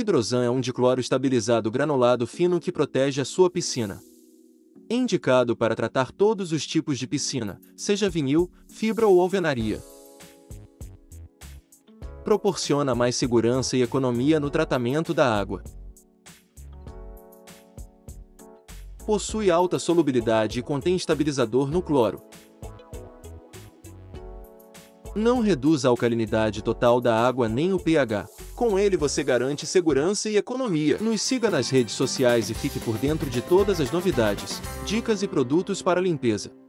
Hidrosan é um dicloro estabilizado granulado fino que protege a sua piscina. É indicado para tratar todos os tipos de piscina, seja vinil, fibra ou alvenaria. Proporciona mais segurança e economia no tratamento da água. Possui alta solubilidade e contém estabilizador no cloro. Não reduz a alcalinidade total da água nem o pH. Com ele você garante segurança e economia. Nos siga nas redes sociais e fique por dentro de todas as novidades, dicas e produtos para limpeza.